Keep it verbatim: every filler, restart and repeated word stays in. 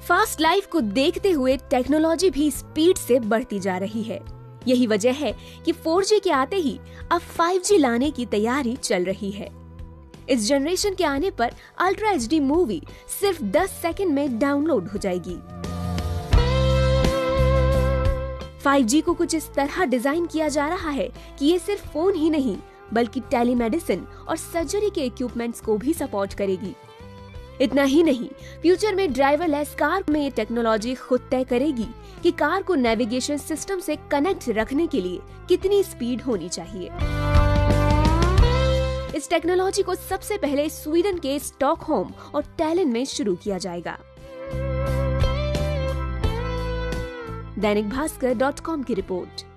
Fast life को देखते हुए टेक्नोलॉजी भी स्पीड से बढ़ती जा रही है। यही वजह है कि फोर जी के आते ही अब फाइव जी लाने की तैयारी चल रही है। इस जनरेशन के आने पर अल्ट्रा एच डी मूवी सिर्फ दस सेकंड में डाउनलोड हो जाएगी। फाइव जी को कुछ इस तरह डिजाइन किया जा रहा है कि ये सिर्फ फोन ही नहीं बल्कि टेलीमेडिसिन और सर्जरी के इक्विपमेंट्स को भी सपोर्ट करेगी। इतना ही नहीं, फ्यूचर में ड्राइवरलेस कार में ये टेक्नोलॉजी खुद तय करेगी कि कार को नेविगेशन सिस्टम से कनेक्ट रखने के लिए कितनी स्पीड होनी चाहिए। इस टेक्नोलॉजी को सबसे पहले स्वीडन के स्टॉकहोम और टैलिन में शुरू किया जाएगा। दैनिक भास्कर डॉट कॉम की रिपोर्ट।